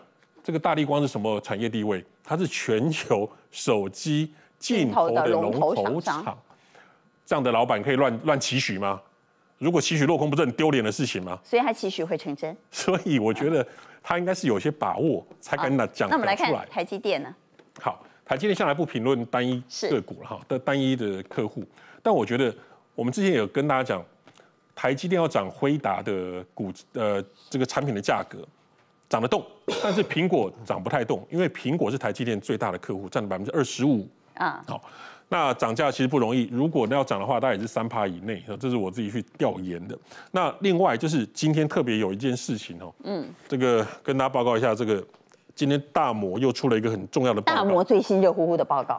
这个大立光是什么产业地位？它是全球手机镜头的龙头厂。这样的老板可以乱期许吗？如果期许落空，不是很丢脸的事情吗？ 所以他期许会成真。 所以我觉得他应该是有些把握才敢讲。 那我们来看台积电呢？ 好，台积电向来不评论单一个股了哈，单一的客户。但我觉得我们之前有跟大家讲，台积电要涨辉达的这个产品的价格涨得动，但是苹果涨不太动，因为苹果是台积电最大的客户，占了25%。好。那涨价其实不容易，如果要涨的话，大概也是3%以内，这是我自己去调研的。那另外就是今天特别有一件事情这个跟大家报告一下，这个今天大摩又出了一个很重要的报告， 大摩最新热乎乎的报告。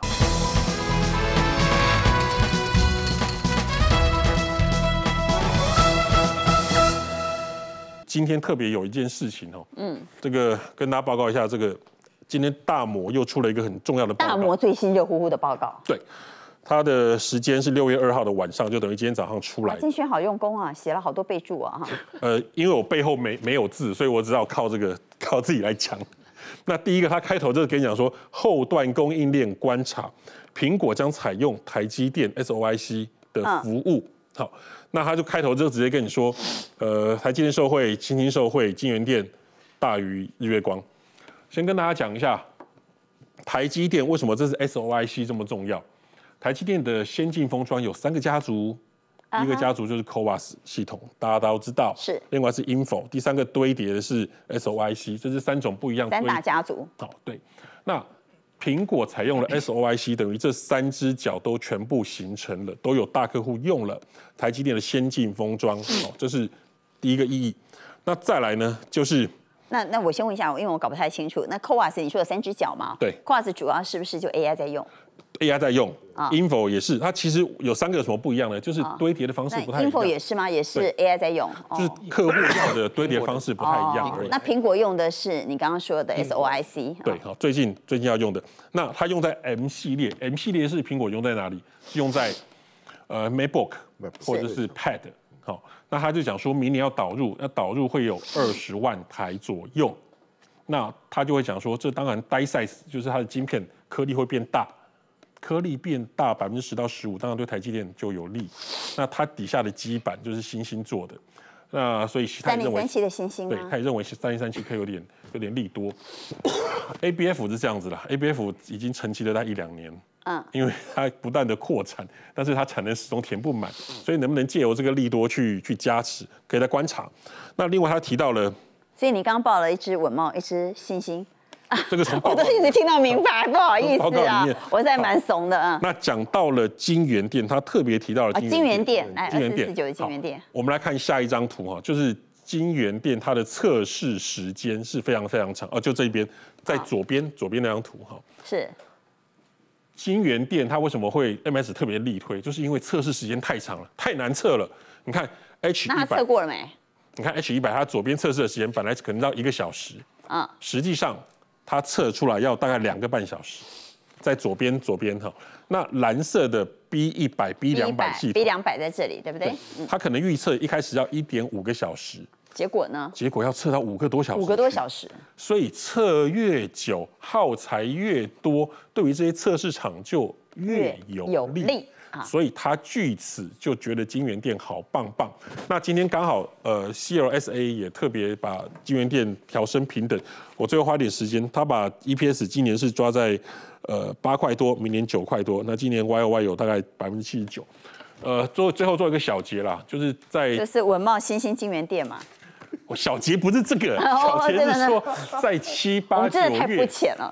今天特别有一件事情这个跟大家报告一下，这个。今天大摩又出了一个很重要的报告， 大摩最新热乎乎的报告。 对，它的时间是6月2号的晚上，就等于今天早上出来。 金轩好用功啊，写了好多备注啊哈。 因为我背后没有字，所以我只好靠自己来讲。那第一个，他开头就是跟你讲说，后段供应链观察，苹果将采用台积电 SOIC 的服务。好，那他就开头就直接跟你说，台积电受惠，清清受惠，晶圆店大于日月光。先跟大家讲一下，台积电为什么这是 SOIC 这么重要？台积电的先进封装有3个家族，一个家族就是 CoWoS 系统，大家都知道。 是。 另外是 Info， 第3个堆叠的是 SOIC， 这是3种不一样。 3大家族。 好，对。那苹果采用了 SOIC， 等于这3只脚都全部形成了，都有大客户用了台积电的先进封装，这是第一个意义。那再来呢，就是。 那我先问一下，因为我搞不太清楚。那 CoWoS 你说有3只脚吗？ 对 ，CoWoS 主要是不是就 AI 在用 ？AI 在用 ，Info 也是。它其实有3个有什么不一样呢？就是堆叠的方式不太一样。 Info 也是吗？也是 AI 在用， 就是客户要的堆叠方式不太一样而已。 那苹果用的是你刚刚说的 SOIC。 对，好，最近要用的。那它用在 M 系列 ，M 系列是苹果用在哪里？是用在MacBook 或者是 Pad。好，那他就讲说明年要导入会有20万台左右。那他就会讲说，这当然 die size 就是它的晶片颗粒会变大，颗粒变大10%到15%，当然对台积电就有利。那它底下的基板就是星星做的，那所以他认为 3037的星星， 对，他也认为3037可以有点利多。ABF 是这样子的 ，ABF 已经沉寂了大概1-2年。因为它不断的扩产，但是它产能始终填不满，所以能不能借由这个利多去加持，可以来观察。那另外他提到了， 所以你刚刚报了一只稳懋，一只星星， 这个从我都一直听到明白，不好意思啊，我在蛮怂的。 那讲到了晶圆店，他特别提到了晶圆店，来2449的晶圆店。 我们来看下一张图哈，就是晶圆店它的测试时间是非常非常长就这边，在左边那张图哈， 是。 晶圆店它为什么会 MS 特别力推？就是因为测试时间太长了，太难测了。你看 H100， 那他测过了没？ 你看 H100， 它左边测试的时间本来可能要1个小时，实际上它测出来要大概2个半小时，在左边哈。那蓝色的 B100、B200 系统 ，B200 在这里，对不对？ 它可能预测一开始要1.5个小时。 结果呢？ 结果要测到5个多小时。 5个多小时。 所以测越久，耗材越多，对于这些测试厂就越有利。所以他据此就觉得晶圆店好棒棒。那今天刚好CLSA 也特别把晶圆店调升平等。我最后花点时间，他把 EPS 今年是抓在8块多，明年9块多。那今年 YOY 有大概79%。最后做一个小结啦，就是稳懋新兴晶圆店嘛。 小结不是这个，小结是说在7、8、9月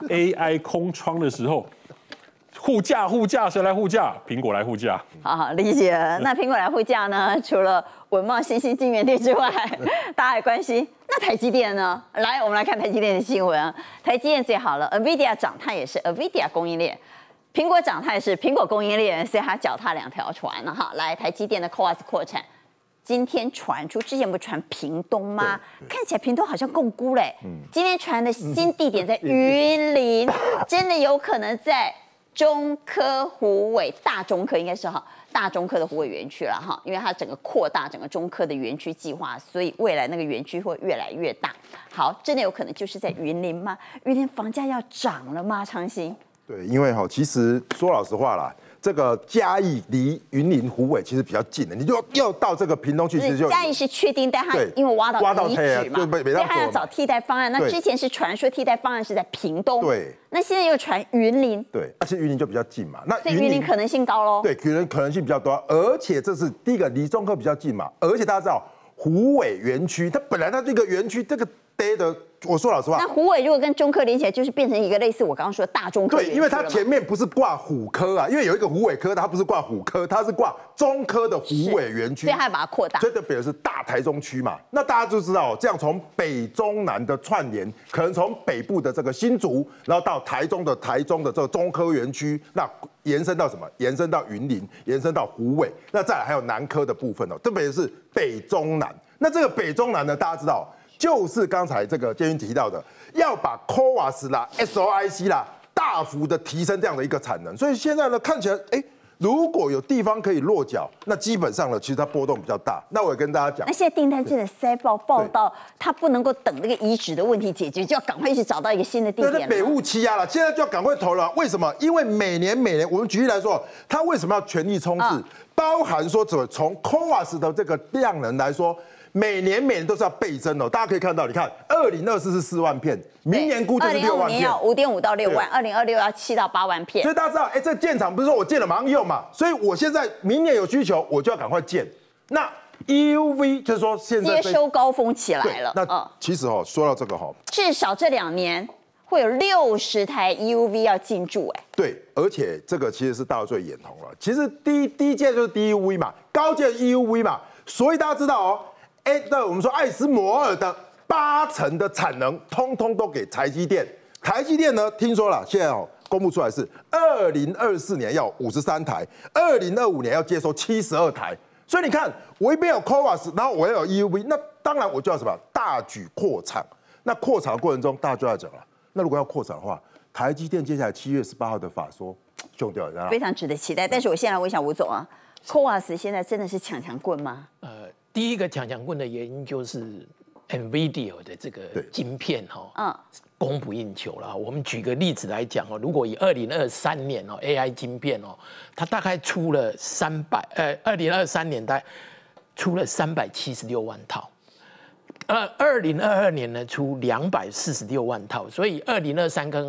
AI 空窗的时候，护驾，谁来护驾？苹果来护驾。 好，理解了。那苹果来护驾呢？除了稳懋新兴晶圆店之外，大家也关心那台积电呢？来，我们来看台积电的新闻。台积电最好了 ，NVIDIA 涨，它也是 NVIDIA 供应链；苹果涨，它也是苹果供应链，所以它脚踏2条船了哈。来，台积电的 CoWoS 扩产。今天传出，之前不是传屏东吗？看起来屏东好像共估嘞。今天传的新地点在云林，真的有可能在中科、虎尾、大中科应该是哈， 大中科的虎尾园区了哈，因为它整个扩大整个中科的园区计划，所以未来那个园区会越来越大。好，真的有可能就是在云林吗？云林房价要涨了吗？昌兴？ 对，因为其实说老实话啦，这个嘉义离云林虎尾其实比较近的，你就要到这个屏东去，其实就嘉义是确定，但它因为挖到遗址嘛，所以它要找替代方案。那之前是传说替代方案是在屏东， 对， 那现在又传云林， 对，而且云林就比较近嘛，那所以云林可能性高喽。 对，可能性比较多，而且这是第一个离中科比较近嘛，而且大家知道虎尾园区，它本来它这个园区这个待的。我说老实话， 那虎尾如果跟中科连起来，就是变成一个类似我刚刚说的大中科。 对，因为它前面不是挂虎科啊，因为有一个虎尾科，它不是挂虎科，它是挂中科的虎尾园区， 所以它把它扩大， 所以这表示大台中区嘛。那大家就知道，这样从北中南的串联，可能从北部的这个新竹，然后到台中的这个中科园区，那延伸到什么？延伸到云林，延伸到虎尾，那再来还有南科的部分哦，特别是北中南。那这个北中南呢，大家知道。就是刚才这个建军提到的，要把 CoWoS 啦、SOIC 啦大幅的提升这样的一个产能，所以现在呢看起来，如果有地方可以落脚，那基本上呢，其实它波动比较大。那我也跟大家讲， 那现在订单真的塞爆到，它不能够等那个遗址的问题解决，就要赶快去找到一个新的地点了。 对，北务欺压了，现在就要赶快投了。为什么？因为每年，我们举例来说，它为什么要全力冲刺？包含说从 CoWoS 的这个量能来说。每年都是要倍增哦，大家可以看到，你看2024是4万片，明年估就是6万片，2025年要5.5到6万，2026要7到8万片。 所以大家知道，这建厂不是说我建了马上用嘛，所以我现在明年有需求，我就要赶快建。那 EUV 就是说现在接收高峰起来了。 那其实说到这个至少这2年会有60台 EUV 要进驻对，而且这个其实是大家最眼红了。其实第一届就是 DUV 嘛，高阶 EUV 嘛，所以大家知道那我们说艾斯摩尔的80%的产能，通通都给台积电。台积电呢，听说了，现在公布出来是2024年要53台，2025年要接收72台。所以你看，我一边有 CoWoS， 然后我要有 EUV， 那当然我就要什么大举扩厂。那扩厂的过程中，大家就要讲了，那如果要扩厂的话，台积电接下来7月18号的法说就掉了， 非常值得期待。但是我现在问一下吴总啊，CoWoS 现在真的是抢棍吗？ 第一个抢棍的原因就是 NVIDIA 的这个晶片供不应求了。我们举个例子来讲如果以2023年AI 晶片它大概出了2023年大概出了376万套，2022年呢出246万套，所以2023跟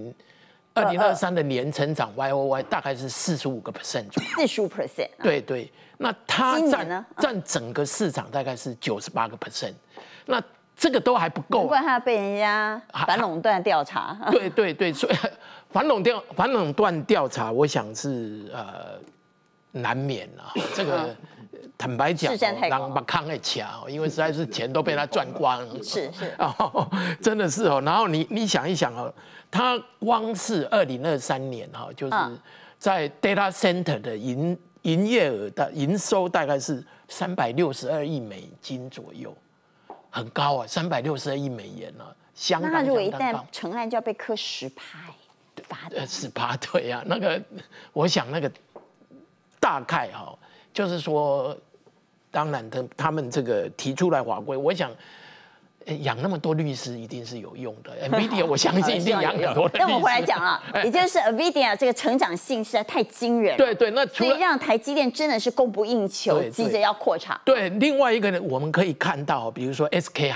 2023的年成长 YOY 大概是45%左右 ，45%。 对，那它占整个市场大概是98%，那这个都还不够， 难怪它被人家反垄断调查。 对，所以反垄断调查，我想是难免啊。这个坦白讲，让把康给抢，因为实在是钱都被他赚光了。 是， 真的是然后你想一想它光是2023年就是在 data center 的营业额的营收大概是362亿美金左右，很高362亿美元相当高。 那如果一旦成案，就要被课10%罚的。 10%对啊，那个我想那个大概就是说，当然他们这个提出来法规，我想。养那么多律师一定是有用的，NVIDIA 我相信一定养很多的律师。 那我们回来讲了，也就是 NVIDIA 这个成长性实在太惊人了。 对，那所以让台积电真的是供不应求，急着要扩厂。 对，另外一个呢，我们可以看到，比如说 SK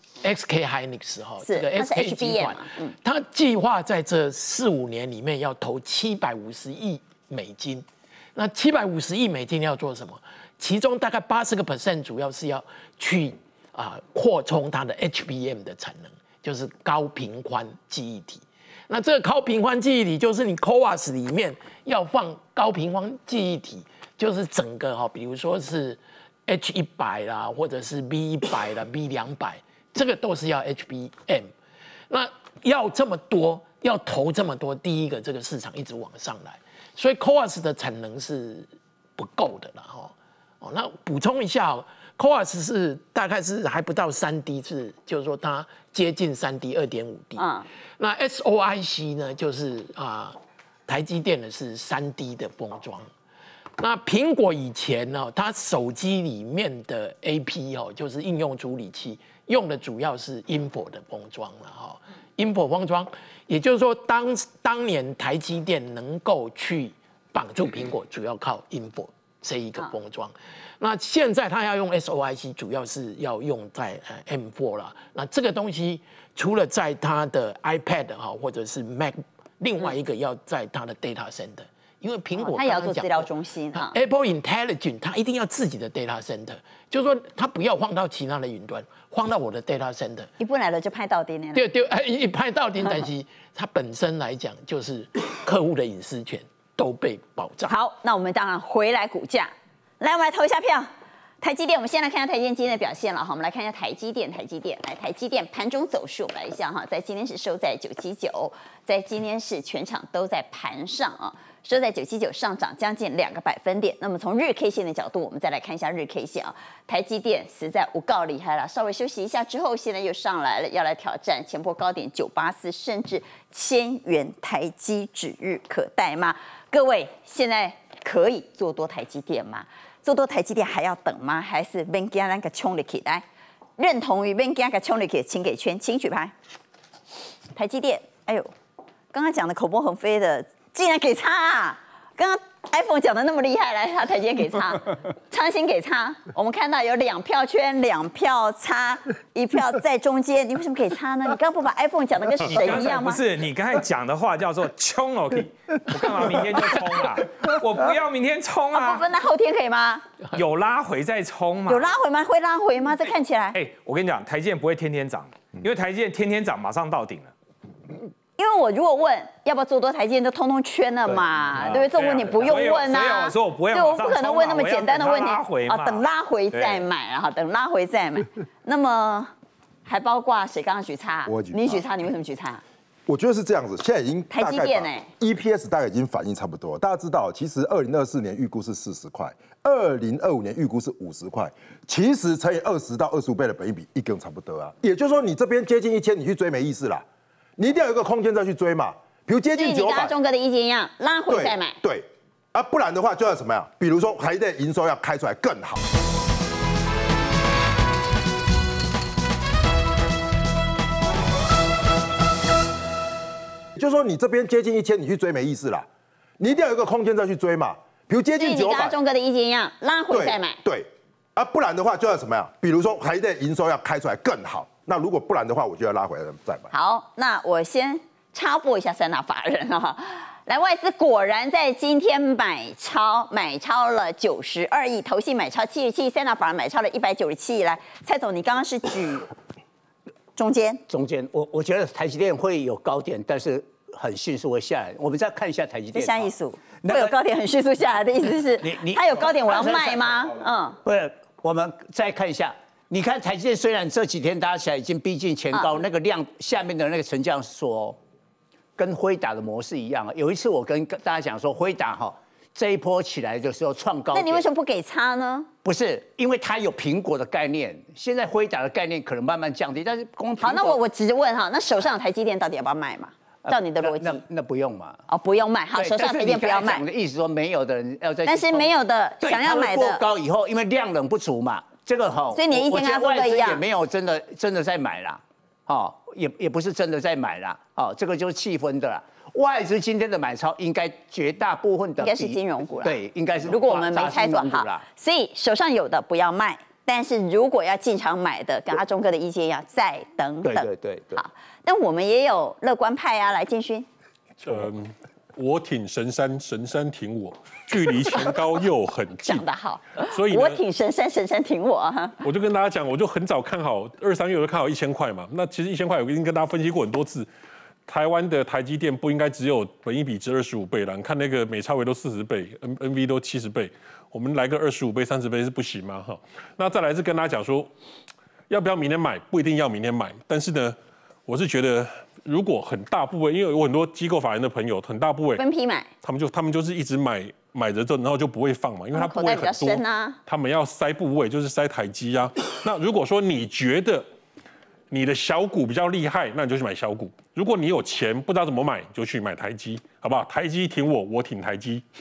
Hynix 这个 SK 集团，它计划在这4-5年里面要投750亿美金。那750亿美金要做什么？其中大概80%主要是要去扩充它的 HBM 的产能，就是高频宽记忆体。那这个高频宽记忆体就是你 CoWoS 里面要放高频宽记忆体，就是整个比如说是 H100啦，或者是 B100啦、B200，这个都是要 HBM。那要这么多，要投这么多，第一个这个市场一直往上来，所以 CoWoS 的产能是不够的啦那补充一下CoWoS 是大概是还不到3D，就是说它接近3D 2.5D。那 SOIC 呢，就是台积电的是3D 的封装。 那苹果以前呢，它手机里面的 AP 哦，就是应用处理器，用的主要是 InFO 的封装了哈。InFO 封装，也就是说当年台积电能够去绑住苹果，主要靠 InFO 这一个封装。那现在它要用 SOIC， 主要是要用在M4 了。那这个东西除了在它的 iPad 哈或者是 Mac， 另外一个要在它的 data center。因为苹果它也要做资料中心哈 ，Apple Intelligence 它一定要自己的 data center， 就是说它不要放到其他的云端，放到我的 data center。 一本来了就拍到顶了。 对，一拍到顶，但是它本身来讲就是客户的隐私权都被保障。 好，那我们当然回来股价，来我们来投一下票。台积电，我们先来看一下台积电今天的表现了哈。我们来看一下台积电来台积电盘中走势，我们来一下哈，在今天是收在979，在今天是全场都在盘上啊，收在979，上涨将近2个百分点。那么从日 K 线的角度，我们再来看一下日 K 线啊，台积电实在无告厉害了，稍微休息一下之后，现在又上来了，要来挑战前波高点984，甚至1000元台积指日可待吗？各位现在可以做多台积电吗？做多台积电还要等吗？还是免惊咱个冲入去？来，认同于免惊个冲入去，请给圈，请举牌。台积电，哎呦，刚刚讲的口沫横飞的，竟然给差啊！刚刚 iPhone 讲的那么厉害，来，他台积电给差，昌兴给差。我们看到有2票圈，2票差，1票在中间，你为什么给差呢？你刚刚不把 iPhone 讲的跟神一样吗？ 不是，你刚才讲的话叫做冲 OK， 我干嘛明天就冲啊？我不要明天冲啊！ 不，那后天可以吗？ 有拉回再冲嘛？ 有拉回吗？会拉回吗？这看起来。 我跟你讲，台积电不会天天涨，因为台积电天天涨，马上到顶了。 因为我如果问要不要做多台积电，都通通圈了嘛，对不对？这种问题不用问啊。 所以我说我不会， 我不可能问那么简单的问题啊， 等拉回再买啊，等拉回再买。那么还包括谁刚刚举差？你举差，你为什么举差？ 我觉得是这样子，现在已经台积电 EPS 大概已经反应差不多。大家知道，其实2024年预估是40块，2025年预估是50块，其实乘以20到25倍的本益比，一根差不多啊。也就是说，你这边接近1000，你去追没意思啦。你一定要有一个空间再去追嘛，比如接近900， 你跟钟哥的意见一样，拉回再买。 对，啊，不然的话就要什么呀？比如说台积电营收要开出来更好。就是说你这边接近1000，你去追没意思啦，你一定要有一个空间再去追嘛，比如接近900。 你跟钟哥的意见一样，拉回再买。 对，啊，不然的话就要什么呀？比如说台积电营收要开出来更好。那如果不然的话，我就要拉回来再买。 好，那我先插播一下3大法人啊，来，外资果然在今天买超了92亿，投信买超77亿，3大法人买超了197亿。来，蔡总，你刚刚是举中间， 我觉得台积电会有高点，但是很迅速会下来。我们再看一下台积电， 这项艺术会有高点很迅速下来的意思是，它有高点我要卖吗？ 不是，我们再看一下。你看台积电虽然这几天搭起来已经逼近前高，那个量下面的那个成交说，跟辉达的模式一样。有一次我跟大家讲说，辉达这一波起来的时候创高点， 那你为什么不给差呢？ 不是，因为它有苹果的概念，现在辉达的概念可能慢慢降低，但是好，那我直接问哈，那手上有台积电到底要不要卖嘛？照你的逻辑， 那不用嘛？ 不用卖。好，手上台积电不要卖。 你的意思说没有的人要再， 但是没有的想要买的过高以后，因为量能不足嘛。这个所以你的意见跟他说的一样， 也没有真的在买啦，也不是真的在买啦，这个就是气氛的啦。外资今天的买超应该绝大部分的应该是金融股啦， 对，应该是。 如果我们没猜错哈，所以手上有的不要卖，但是如果要进场买的，跟阿中哥的意见一样，再等等。 对。 好，但我们也有乐观派啊，来建勋。 我挺神山，神山挺我，距离前高又很近。 讲得好， 所以我挺神山，神山挺我。 我就跟大家讲，我就很早看好2、3月，我就看好1000块嘛。那其实1000块，我已经跟大家分析过很多次，台湾的台积电不应该只有本益比值25倍啦。你看那个美超微都40倍 ，NV 都70倍，我们来个25倍、30倍是不行吗？哈。那再来是跟大家讲说，要不要明天买？不一定要明天买，但是呢，我是觉得。如果很大部位，因为有很多机构法人的朋友，很大部位分批买，他们就是一直买着之后，然后就不会放嘛，因为它部位很多，他们要塞部位，就是塞台积啊。那如果说你觉得你的小股比较厉害，那你就去买小股；如果你有钱不知道怎么买，就去买台积，好不好？台积挺我，我挺台积。